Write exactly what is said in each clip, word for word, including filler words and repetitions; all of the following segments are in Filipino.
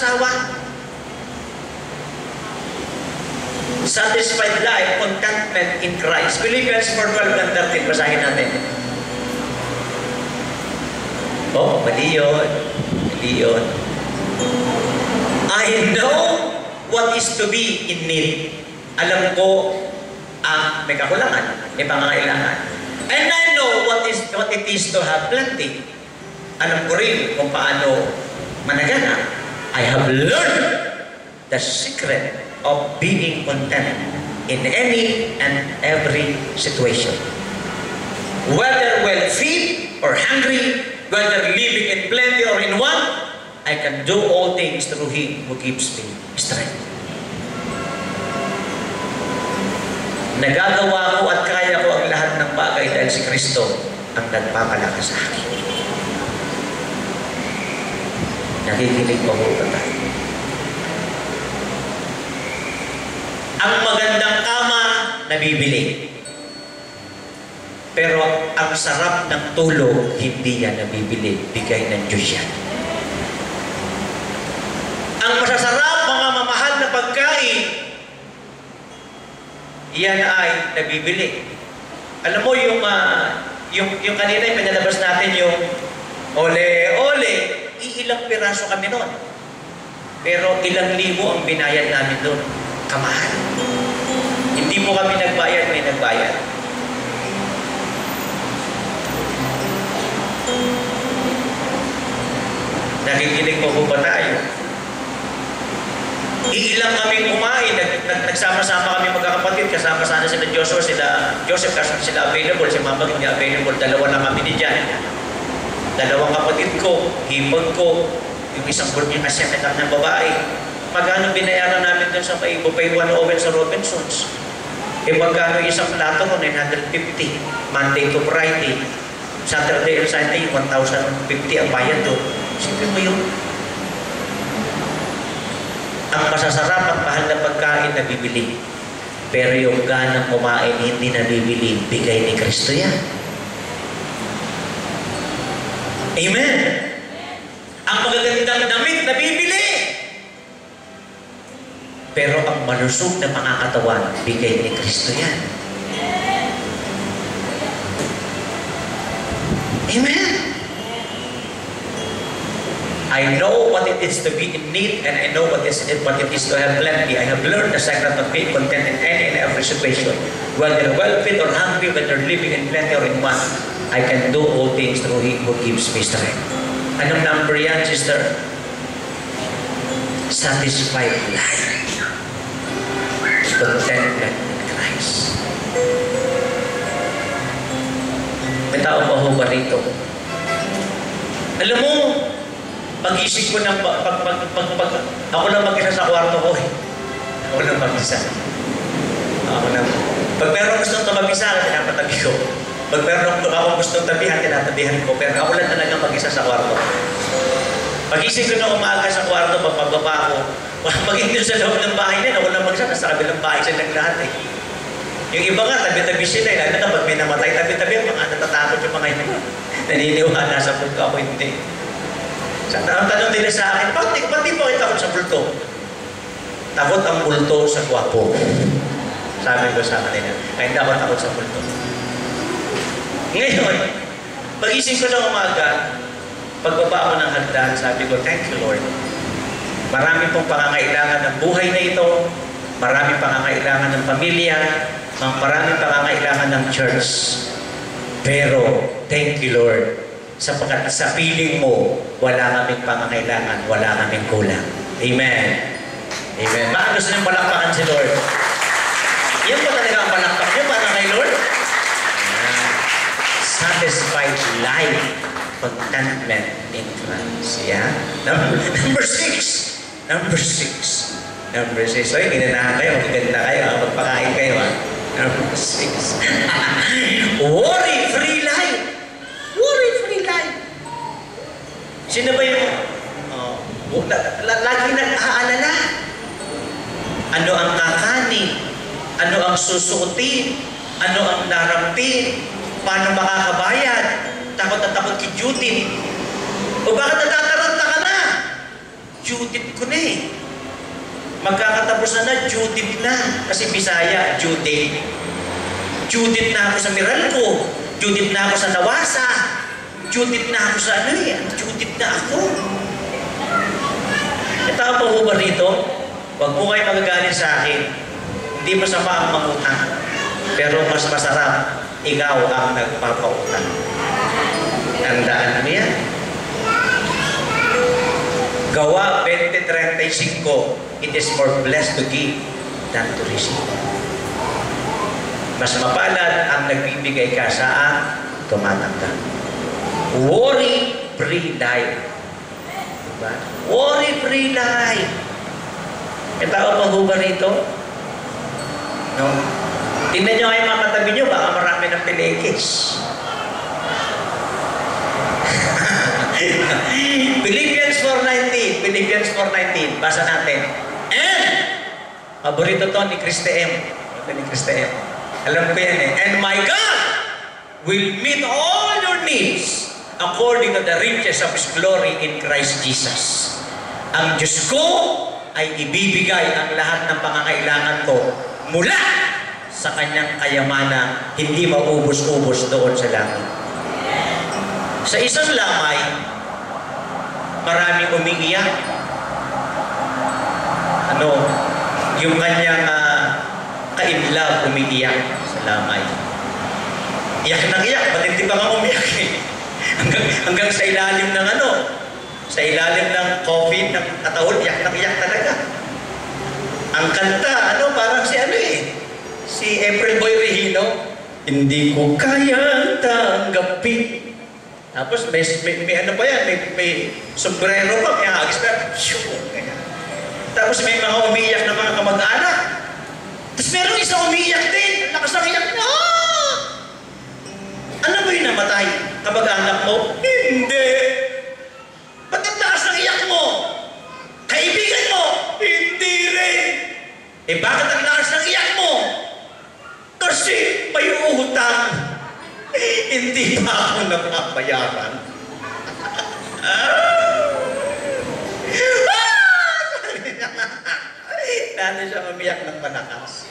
asawa. Satisfied life, contentment in Christ. Philippians four twelve and thirteen, basahin natin. Oh, mali yun. Mali yun. I know what is to be in need. Alam ko ang may kakulangan, may pangangailangan. And I know what is what it is to have plenty. Alam ko rin kung paano managana. I have learned the secret of being content in any and every situation. Whether well-fed or hungry, whether living in plenty or in want, I can do all things through Him who gives me strength. Nagagawa ko at kaya ko ang lahat ng bagay dahil si Kristo ang nagpapalakas sa akin. Nakikinig pa po ba tayo? Ang magandang kama, nabibili. Pero ang sarap ng tulog, hindi yan nabibili. Bigay ng Diyos yan. Ang masasarap, mga mamahal na pagkain, yan ay nabibili. Alam mo yung, uh, yung, yung kanina yung pinalabas natin yung ole-ole, iilang piraso kami nun. Pero ilang libo ang binayad namin doon. Kamahal. Hindi mo kami nagbayad, may nagbayad. Nakikinig po po ba tayo? Iilang kami kumain, nag, nag, nagsama-sama kami magkakapatid, kasama sana sila Joshua, sila Joseph, kasi sila available, si Mama hindi available, dalawa lang kami ni Jan. Dalawang kapatid ko, hipag ko, yung isang yung asemetak ng babae. Pagkano binayaran namin dun sa may buffet one oven sa Robinsons? E pagkano isang plato ko, nine hundred fifty. Monday to Friday. Saturday and Sunday, one thousand fifty ang bayad doon. Sipin mo yun. Ang masasarap at mahal na pagkain na bibili. Pero yung ganang kumain hindi na bibili, bigay ni Kristo yan. Amen? Ang magagandang damit na bibili. Pero ang malusog na mga katawan, bigay ni Kristo yan. Amen? I know what it is to be in need, and I know what, is, what it is to have plenty. I have learned the secret of being content in any and every situation. Whether well-fed or hungry, whether living in plenty or in want, I can do all things through Him who gives me strength. Anong number yan, sister? Satisfied life. Contentment in Christ. May tao pa ho ba rito? Alam mo, pag-isip ko ng pag, pag, pag, pag, pag, ako lang mag-isa sa kwarto ko eh. Ako lang mag-isa. Ako lang. Pag meron gustong tumabisa, tinapatabi ko. Pag meron akong gustong tabihan, tinatabihan ko. Pero ako lang talaga mag-isa sa kwarto. Pag-isip ko na umaga sa kwarto, pagbaba ko, maging doon sa loob ng bahay na, ako lang mag-isa, nasa kabilang bahay sila ng lahat eh. Yung iba nga, tabi-tabi sila eh. Lalo na pag may namatay, tabi-tabi, mga natatakot yung mga ino. Naniniwala sa bulto, ako hindi. Sa ang tanong nila sa akin, bakit ba't di pa kita ako sa bulto? Takot ang bulto sa gwapo. Sabi ko sa kanila, kaya hindi ako takot sa bulto. Ngayon, pag-isip ko ng umaga, pagbaba ako ng hagdan, sabi ko, thank you Lord. Marami pong pangangailangan ng buhay na ito, marami pangangailangan ng pamilya, marami pangangailangan ng church. Pero, thank you Lord, sapagkat sa piling mo, wala kaming pangangailangan, wala kaming kulang. Amen. Amen. Bakit gusto niyong palakpakan si Lord? Yan ba talaga ang palakpak niyo para kay Lord? Satisfied life, contentment in Christ. Yeah? Number, number six. Number six. Number six. So, ginanahan kayo, magaganda kayo, magpakain kayo. Ha? Number six. Worry-free life. Worry-free life. Sino ba yung oh, lagi nag-aalala? Ano ang kakanin? Ano ang susuotin? Ano ang darampin? Paano makakabayad? Takot na takot kay duty. O bakit natataranta ka na? Duty. Judith ko na eh. Magkakatapos na na, Judith na. Kasi Bisaya, Judith. Judith na ako sa Meralco. Judith na ako sa Nawasa. Judith na ako sa ano eh. Judith na ako. Ito po po ba rito? Huwag po kayo magagalit sa akin. Hindi masama ang mangutang. Pero mas masarap, ikaw ang nagpapautang. Tandaan mo yan. Gawa twenty thirty-five, it is more blessed to give than to receive. Mas mapalad ang nagbibigay ka sa ang tumatanggap. Worry-free life. Diba? Worry-free life. May tao pa ba rito? No? Tingnan nyo kayo mga katabi nyo, baka marami ng pilikis. Philippians four nineteen. Philippians four nineteen. Basa natin. And, paborito to ni Kriste M. Ito ni Kriste M. Alam ko yan eh. And my God will meet all your needs according to the riches of His glory in Christ Jesus. Ang Diyos ko ay ibibigay ang lahat ng pangangailangan ko mula sa Kanyang kayamanan, hindi maubos-ubos doon sa langit. Sa isang lamay, maraming umiiyak. Ano, yung kanyang uh, ka-in-love umiiyak sa lamay. Iyak nang iyak, ba't hindi pa nga umiyak eh? hanggang, hanggang sa ilalim ng ano, sa ilalim ng coffin, ng katahol, iyak nang iyak talaga. Ang kanta, ano, parang si ano eh, si April Boy Regino, hindi ko kayang tanggapin. Tapos may, may, may ano pa yan, may, may sombrero pa, may hagis pa, tapos may mga umiiyak na mga kamag-anak. Tapos merong isang umiiyak din, lakas ng iyak na, ah! Ano ba yung namatay? Kamag-anak mo? Hindi! Ba't ang lakas ng iyak mo? Kaibigan mo? Hindi rin! Eh bakit ang lakas ng iyak mo? Kasi may utang. Hindi pa ako napapayaran. Nano siya umiyak ng malakas.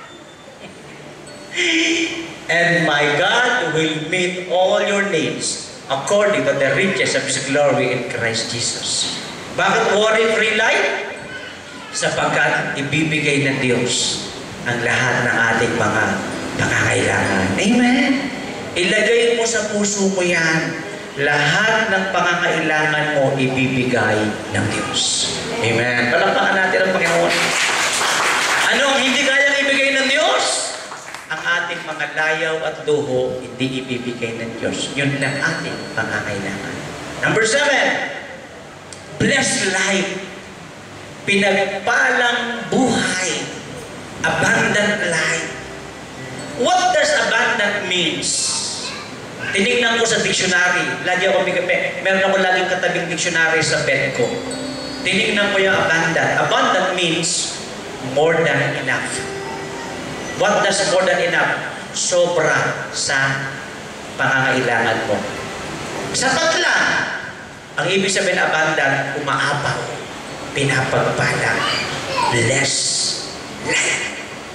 And my God will meet all your needs according to the riches of His glory in Christ Jesus. Bakit worry-free life? Sapagkat ibibigay ng Diyos ang lahat ng ating mga pangangailangan. Amen? Ilagay mo sa puso mo yan. Lahat ng pangangailangan mo ibibigay ng Diyos. Amen? Palakpakan natin ang Panginoon. Anong hindi kayang ibigay ng Diyos? Ang ating mga layaw at luho, hindi ibibigay ng Diyos. Yun lang ating pangangailangan. Number seven, blessed life. Pinagpalang buhay. Abundant life. What does abundant means? Tinignan ko sa dictionary. Lagi ako may meron ako laging katabing dictionary sa bed ko. Tinignan ko yung abundant. Abundant means more than enough. What does more than enough? Sobra sa pangangailangan mo. Sapat lang. Ang ibig sabihin abundant, umaapaw, pinapagpala, bless life.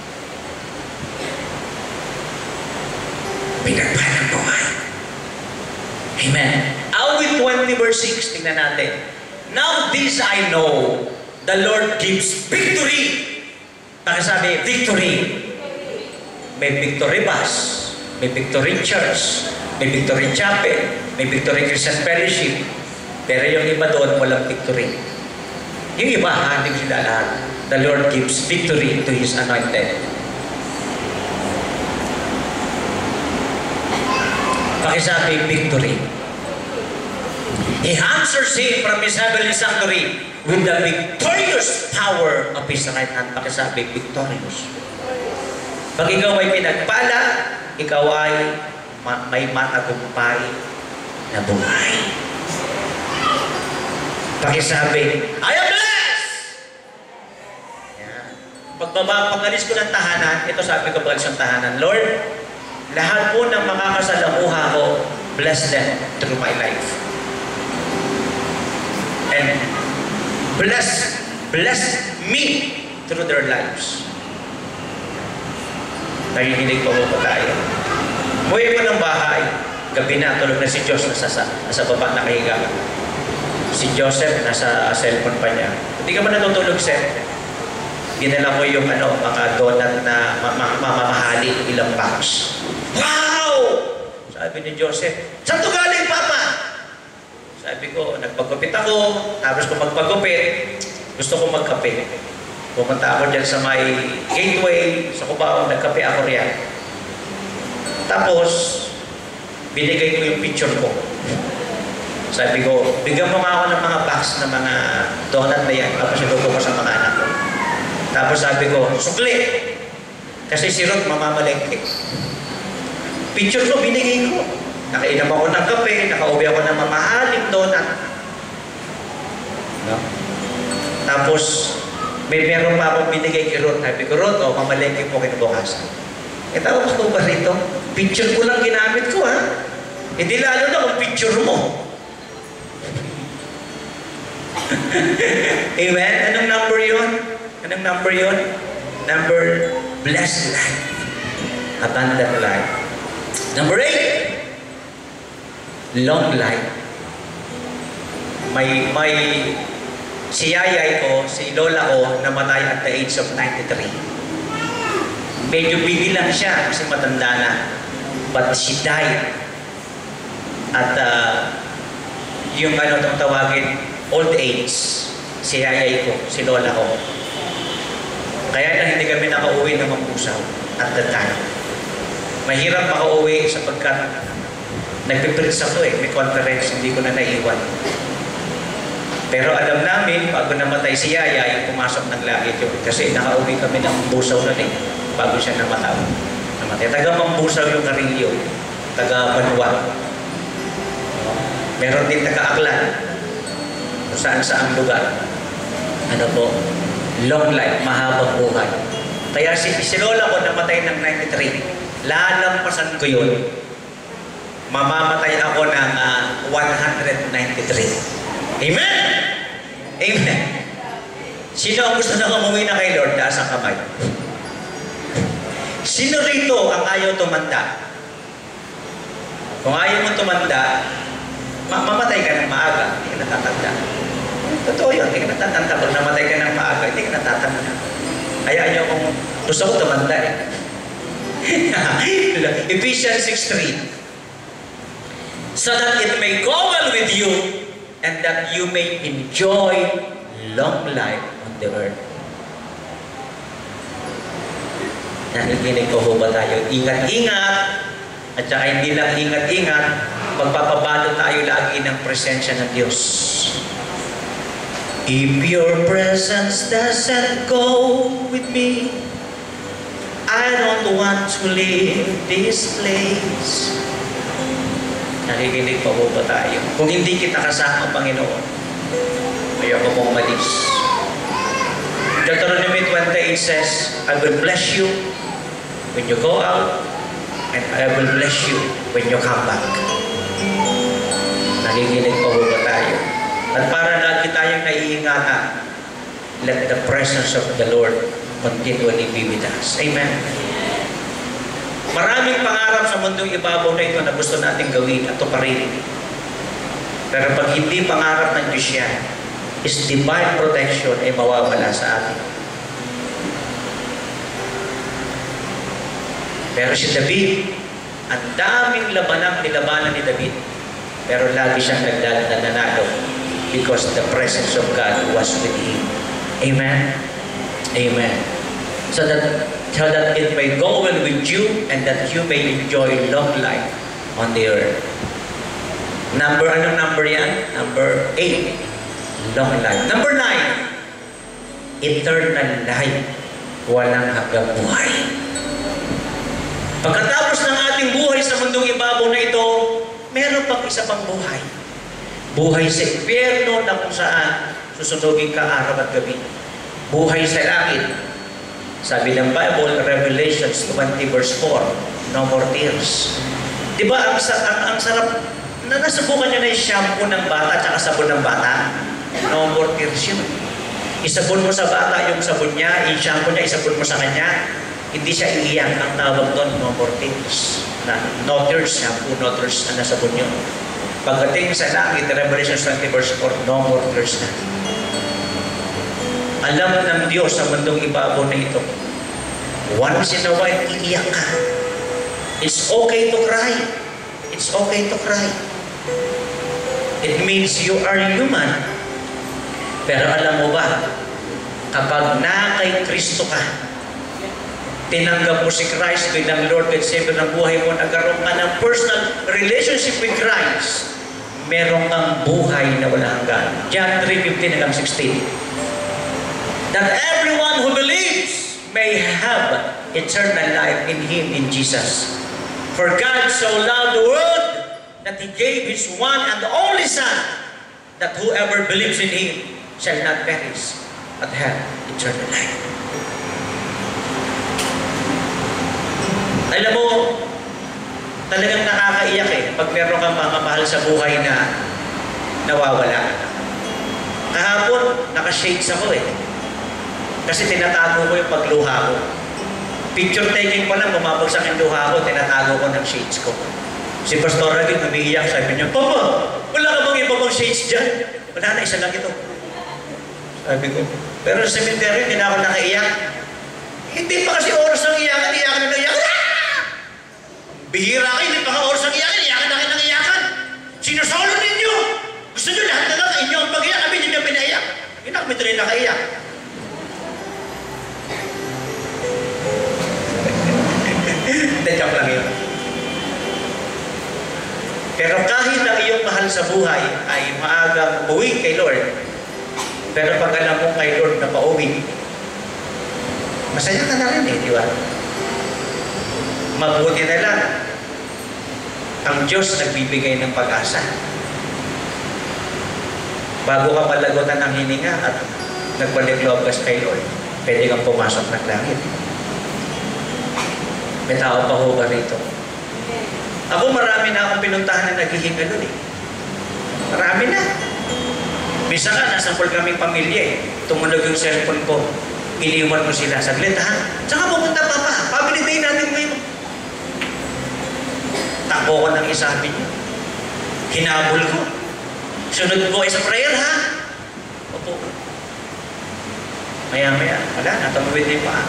Pinagpalang buhay. Amen. Awit twenty verse six, tingnan natin. Now this I know, the Lord gives victory. Pakisabi, victory. May victory bus, may victory church, may victory chapel, may victory Christian fellowship. Pero yung iba doon, walang victory. Yung iba, hating sila lahat. The Lord gives victory to His anointed. Pakisabi, victory. He answers him from His heavenly sanctuary with the victorious power of His right hand. Pakisabi, victorious. Pag ikaw ay pinagpala, ikaw ay ma may matagumpay na buhay. Pakisabi, I am blessed! Yan. Pagbaba, pag-alis ko ng tahanan, ito sabi ko pag-alis ng tahanan, Lord, lahat po ng makakasalamuha ko, bless them through my life. And Bless, bless me through their lives. Nakikinig pa mo pa tayo. Umuwi ko ng bahay. Gabi na, tulog na si Diyos, nasa, nasa baba nakahiga. Si Joseph, nasa cellphone pa niya. Hindi ka ba natutulog, Seth? Ginala ko yung ano, mga donut na mamamahali, ilang box. Wow! Sabi ni Joseph, saan ito galing, Papa? Sabi ko, nagpagupit ako, tapos kung magpagupit, gusto ko magkape. Pumunta ako dyan sa may gateway, sa Cubao, nagkape ako riyan. Tapos, binigay ko yung picture ko. Sabi ko, bigyan mo nga ako ng mga box na mga donut na yan, tapos iluto ko sa mga anak ko. Tapos sabi ko, sukli! Kasi si Ruth mamamalengke. Picture ko, binigay ko. Nakainom ako ng kape, nakauwi ako ng mamahaling donut. No? Tapos, may meron pa akong binigay kay Ruth. Sabi ko, Ruth, oh, mamalengke po kinabukasan. E tapos ko ba rito? Picture ko lang ginamit ko, ha? Hindi lalo na kung picture mo. Amen? Anong number yun? Anong number yun? Number, blessed life. Abundant life. Number eight, long life. May, may, si yayay ko, si lola ko, namatay at the age of ninety-three. Medyo bigil lang siya kasi matanda na. But she died. At uh, yung ano itong tawagin, old age, si yayay ko, si lola ko. Kaya na hindi kami nakauwi ng Mambusaw at that time. Mahirap makauwi sapagkat nagpiprits ako eh, may conference, hindi ko na naiwan. Pero alam namin, bago namatay si yayay, pumasok ng langit yun. Kasi nakauwi kami ng Mambusaw na eh, bago siya namatay. Namatay. Taga Mambusaw yung Carillo, taga Banwa. Meron din taga-Aklan, kung saan-saan lugar. Ano po? Long life, mahabang buhay. Kaya si, si lola ko namatay ng ninety-three. Lalampasan ko yun. Mamamatay ako ng uh, one hundred ninety-three. Amen? Amen. Sino ang gusto na umuwi na kay Lord? Taas ang kamay. Sino rito ang ayaw tumanda? Kung ayaw mo tumanda, mamatay ka ng maaga, hindi ka natatanda. Totoo yun, hindi ka natatanda. Pag namatay ka ng maaga, hindi ka natatanda. Kaya ayaw kong, gusto ko tumanda eh. Ephesians six three. So that it may go well with you and that you may enjoy long life on the earth. Nakikinig ko ba tayo? Ingat-ingat. At saka hindi lang ingat-ingat, magpapabalo tayo lagi ng presensya ng Diyos. If your presence doesn't go with me, I don't want to leave this place. Nakikinig pa ba tayo? Kung hindi kita kasama, Panginoon, ayoko mong malis. Deuteronomy twenty-eight says, I will bless you when you go out, and I will bless you when you come back. Nakikinig pa ba tayo? At para lagi tayong naiingatan, let the presence of the Lord continually be with us. Amen. Maraming pangarap sa mundong ibabaw na ito na gusto nating gawin at tuparin. Pero pag hindi pangarap ng Diyos yan, His divine protection ay mawawala sa atin. Pero si David, ang daming labanang nilabanan ni David, pero lagi siyang nagdadalalo because the presence of God was with him. Amen? Amen. So that, so that it may go well with you and that you may enjoy long life on the earth. Number, anong number yan? Number eight. Long life. Number nine. Eternal life. Walang hanggang buhay. Pagkatapos ng ating buhay sa mundong ibabaw na ito, meron pang isa pang buhay. Buhay sa impyerno na kung saan susunugin ka araw at gabi. Buhay sa langit. Sabi ng Bible, Revelations twenty verse four, no more tears. Diba ang, ang, ang sarap, na nasubukan nyo na yung shampoo ng bata at sabon ng bata? No more tears yun. Isabon mo sa bata yung sabon niya, i-shampoo niya, isabon mo sa kanya, hindi siya iiyak. Ang tawag doon, no more tears. Na, no tears, shampoo, no tears, na nasabon yun. Pagdating sa langit, Revelation twenty verse four, no more tears na. Alam ng Diyos sa mundong ibabaw na ito. Once in a while, iiyak ka. It's okay to cry. It's okay to cry. It means you are human. Pero alam mo ba, kapag na kay Kristo ka, tinanggap mo si Christ bilang Lord and Savior ng buhay mo, nagkaroon ka ng personal relationship with Christ, meron kang buhay na wala hanggan. John three fifteen hanggang sixteen. That everyone who believes may have eternal life in Him, in Jesus. For God so loved the world that He gave His one and only Son, that whoever believes in Him shall not perish, but have eternal life. Alam mo, talagang nakakaiyak eh, pag meron kang mga mahal sa buhay na nawawala. Kahapon, naka-shades ako eh. Kasi tinatago ko yung pagluha ko. Picture taking ko lang, bumabagsak yung luha ko, tinatago ko ng shades ko. Si Pastor Ragin, umiiyak, sabi niya, Papa, wala ka bang iba bang shades dyan? Wala na, isa lang ito. Sabi ko, pero sa cemetery, hindi na ako nakaiyak. Hindi pa kasi oras ng iyakan, iyakan na iyakan. Ah! Bihira kayo, hindi pa ka oras ng iyakan, iyakan na kayo ng iyakan. Sinusolo ninyo. Gusto nyo lahat na lang, inyo ang pag-iyak, kami hindi nyo pinaiyak. Hindi na kami tuloy nakaiyak. Hindi, joke lang yun. Pero kahit ang iyong mahal sa buhay ay maagang uwi kay Lord, pero pag alam mo kay Lord na pauwi, masaya ka na rin eh, di ba? Mabuti na lang, ang Diyos nagbibigay ng pag-asa. Bago ka palagutan ng hininga at nagbalik loob ka kay Lord, pwede kang pumasok ng langit. May tao pa ho ba rito? Ako marami na akong pinuntahan na naghihinga doon eh. Marami na. Bisa ka, nasa pool kaming pamilya eh. Tumunog yung cellphone ko. Iniwan mo sila. Saglit ha? Saka pupunta pa pa. Family day natin ngayon. Takbo ko ng isabi niyo. Hinabol ko. Sunod ko ay sa prayer ha? Opo. Maya maya. Wala, natamawid din pa.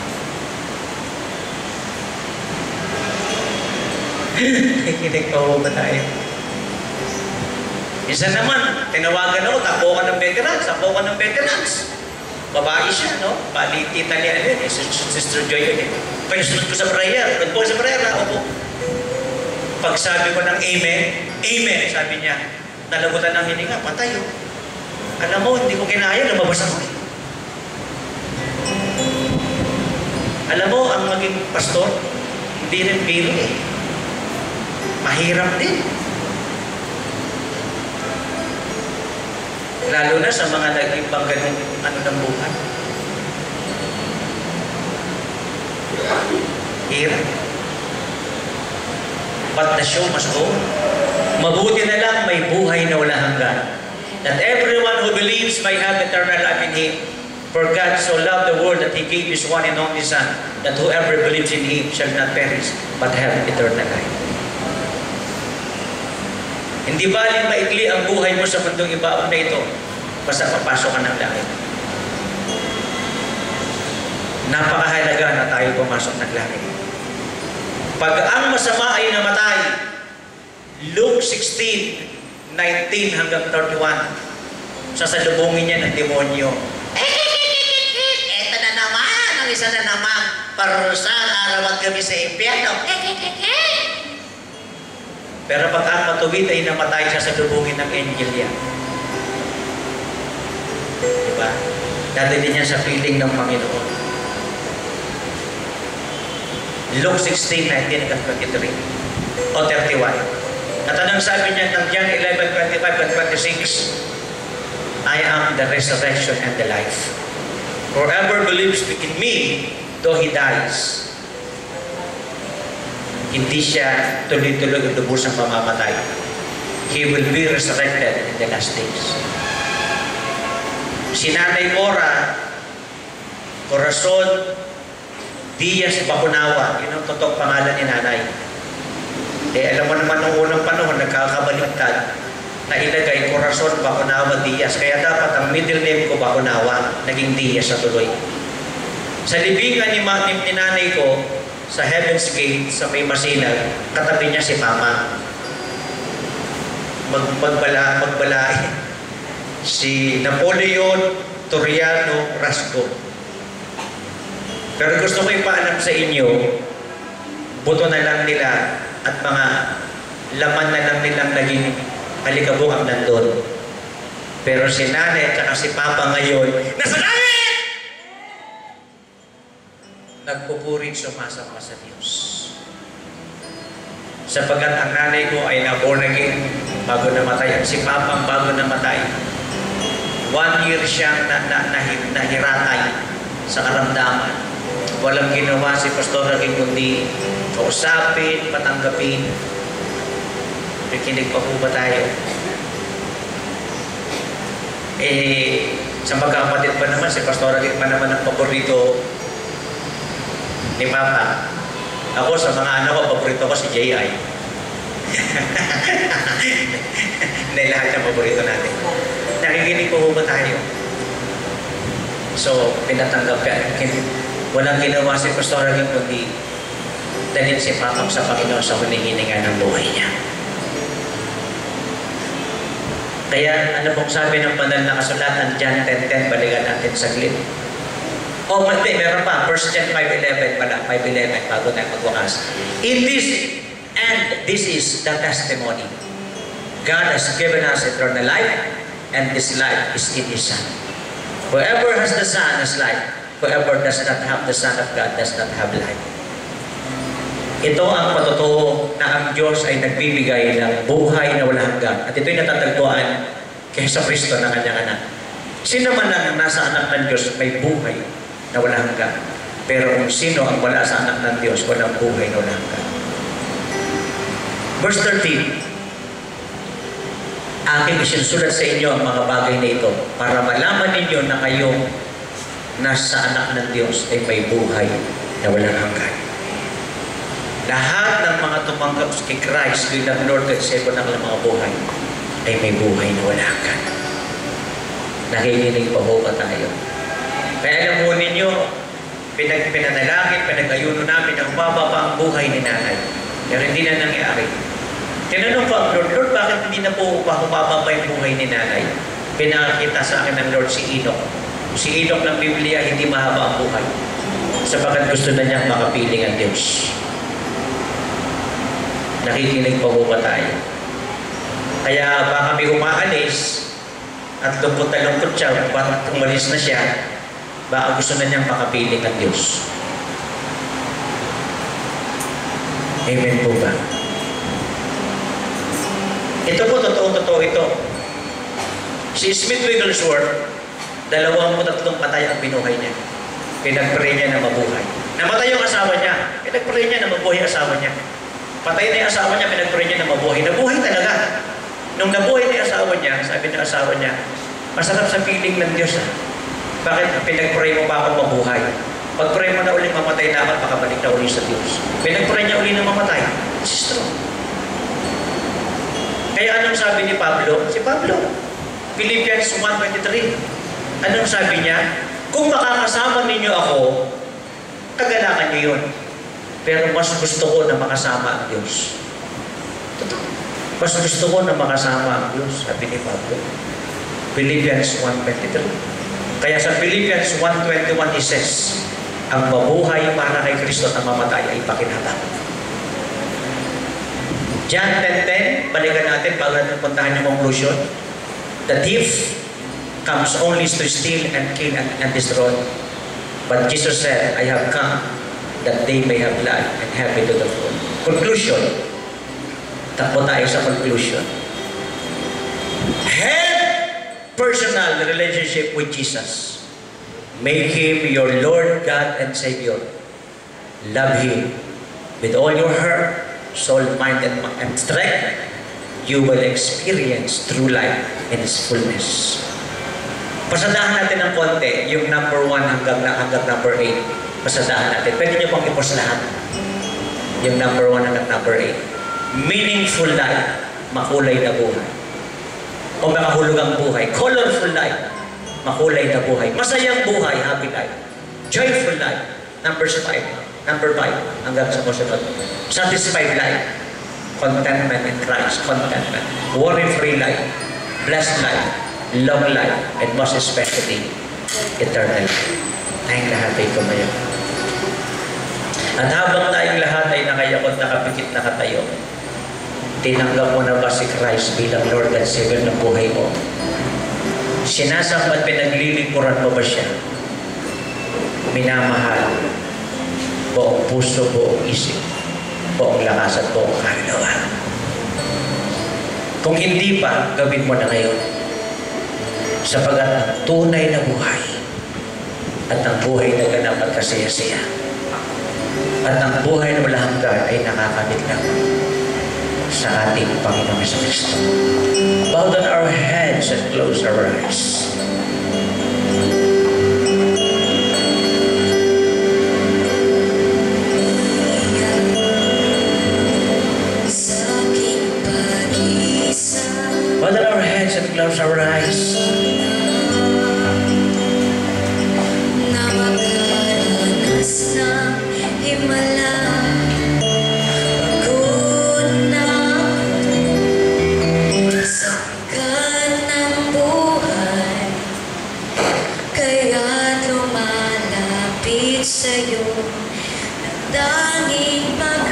Nakikinig pa ho ba tayo? Isa naman, tinawagan ako, takbo ka ng veterans, takbo ka ng veterans. Babae siya, no? Bali, tita niya, ano yun, eh, Sister Joy yun eh. Pinasunod ko sa prayer, nagpo sa prayer, ha? Opo. Pag sabi ko ng amen, amen, sabi niya, nalagutan ng hininga, patay oh. Alam mo, hindi ko kinaya, lumabas ako eh. Alam mo, ang maging pastor, hindi rin biro eh. Mahirap din. Lalo na sa mga nag-ibang ganun ano ng buhay. Hirap. But the show must go. Mabuti na lang may buhay na wala hanggan. That everyone who believes may have eternal life in Him. For God so loved the world that He gave His one and only Son, that whoever believes in Him shall not perish, but have eternal life. Hindi baling maikli ang buhay mo sa mundong ibabaw na ito, basta papasok ka ng langit. Napakahalaga na tayo pumasok ng langit. Pag ang masama ay namatay, Luke sixteen, nineteen hanggang thirty-one, sasalubungin niya ng demonyo. Eto na naman, ang isa na naman, parusahan araw at gabi sa impyerno. Pero pag ang matuwid ay namatay, sasalubungin ng angel yan. Diba? Dadali niya sa piling ng Panginoon. Luke sixteen, nineteen hanggang twenty-three o thirty-one. At anong sabi niya ng John eleven, twenty-five and twenty-six? I am the resurrection and the life. Whoever believes in me, though he dies, hindi siya tuloy-tuloy lubos ang pamamatay. He will be resurrected in the last days. Si Nanay Cora, Corazon Diaz Bacunawa, yun ang totoong pangalan ni Nanay. Eh, alam mo naman noong unang panahon, nagkakabaliktad na ilagay Corazon Bacunawa Diaz. Kaya dapat ang middle name ko Bacunawa, naging Diaz na tuloy. Sa libingan ni, ni, ni nanay ko, sa Heaven's Gate, sa may Masinag, katabi niya si Mama. Mag, magbala, magbalain. Si Napoleon Toriano Rasco. Pero gusto ko ipaalam sa inyo, buto na lang nila at mga laman na lang nilang naging halikabok ang nandun. Pero si Nanay at si Papa ngayon, nasa langit! Nagpupuring sumasamba sa Diyos. Sapagat ang nanay ko ay na-born again bago namatay. At si Papa bago namatay, one year siyang na, na, na, nahiratay sa karamdaman. Walang ginawa si Pastor Aging kundi kausapin, patanggapin. Nakikinig pa po ba tayo? Eh, sa magkakapatid pa naman, si Pastor Aging pa naman ang paborito ni Papa. Ako sa mga anak ko, paborito ko si J I. Hindi lahat ng paborito natin. Nakikinig po ba tayo? So, pinatanggap ka. Walang ginawa si Pastor Aging kundi dalhin si Papa sa Panginoon sa huling hininga ng buhay niya. Kaya ano pong sabi ng banal na kasulatan, John ten ten, balikan natin saglit. O, oh, hindi, meron pa. First John five eleven pala, five eleven, bago tayo magwakas. In this, and this is the testimony. God has given us eternal life, and this life is in His Son. Whoever has the Son has life. Whoever does not have the Son of God does not have life. Ito ang patotoo na ang Diyos ay nagbibigay ng buhay na walang hanggan. At ito'y natatagpuan kay Kristo na kanyang anak. Sino man ang nasa anak ng Diyos may buhay na walang hanggan. Pero kung sino ang wala sa anak ng Diyos, walang buhay na walang hanggan. Verse thirteen. Aking isinusulat sa inyo ang mga bagay na ito para malaman ninyo na kayong nasa anak ng Diyos ay may buhay na walang hanggan. Lahat ng mga tumanggap kay Christ bilang Lord at Savior ng mga buhay ay may buhay na walang hanggan. Nakikinig pa ho ba tayo? Kaya alam mo ninyo, pinag pinanalangin, pinag-ayuno namin ang bababa ang buhay ni Nanay. Pero hindi na nangyari. Tinanong ko ang Lord, Lord, bakit hindi na po bababa yung buhay ni Nanay? Pinakita sa akin ng Lord si Enoch. Si Enoch ng Biblia, hindi mahaba ang buhay. Sapagat gusto na niyang makapiling ang Diyos. Nakikinig pa po ba tayo? Kaya baka kami umaalis at lungkot na lungkot siya, bakit umalis na siya, baka gusto na niyang makapiling ang Diyos. Amen po ba? Ito po, totoo-totoo ito. Si Smith Wigglesworth, dalawang mo tatlong patay ang binuhay niya. Pinag-pray niya na mabuhay. Namatay yung asawa niya. Pinag-pray niya na mabuhay asawa niya. Patay na yung asawa niya, pinag-pray niya na mabuhay. Nabuhay talaga. Nung nabuhay na yung asawa niya, sabi ng asawa niya, masarap sa piling ng Diyos. Ha? Bakit pinag-pray mo ba ako mabuhay? Pag-pray mo na ulit mamatay na ako, makabalik na ulit sa Diyos. Pinag-pray niya ulit na mamatay. It's true. Kaya anong sabi ni Pablo? Si Pablo, Philippians one twenty-three. Anong sabi niya? Kung makakasama ninyo ako, kagalakan niyo yun. Pero mas gusto ko na makasama ang Diyos. Totoo. Mas gusto ko na makasama ang Diyos, sabi ni Pablo. Philippians one twenty-three. Kaya sa Philippians one twenty-one, he says, ang mabuhay para kay Kristo na mamatay ay pakinabang. John ten ten, balikan natin bago natin puntahan yung conclusion. The thief comes only to steal and kill and, and destroy. But Jesus said, I have come that they may have life and have it to the full. Conclusion. Takbo tayo sa conclusion. Have personal relationship with Jesus. Make Him your Lord, God, and Savior. Love Him with all your heart, soul, mind, and, and strength. You will experience true life in its fullness. Pasadahan natin ng konti, yung number one hanggang, hanggang number eight. Pasadahan natin. Pwede nyo pang ipos lahat. Yung number one hanggang number eight. Meaningful life, makulay na buhay. O makahulog ang buhay. Colorful life, makulay na buhay. Masayang buhay, happy life. Joyful life, number five. Number five, hanggang sa musunod. Satisfied life, contentment in Christ, contentment. Worry-free life, blessed life, long life, and most especially, eternal life. Tayong lahat ay tumayo. At habang tayong lahat ay nakayakot, nakapikit, nakatayo, tinanggap mo na ba si Christ bilang Lord and Savior ng buhay mo? Sinasamba at pinaglilingkuran mo ba siya? Minamahal, buong puso, buong isip, buong lakas at buong kaluluwa. Kung hindi pa, gawin mo na ngayon. Sapagat ang tunay na buhay at ang buhay na ganap at kasaya-saya at ang buhay na walang hanggan ay nakakamit lang sa ating Panginoong Jesucristo. Bow down our heads and close our eyes. Bow down our heads and close our eyes. Sa'yo, nagdanging pag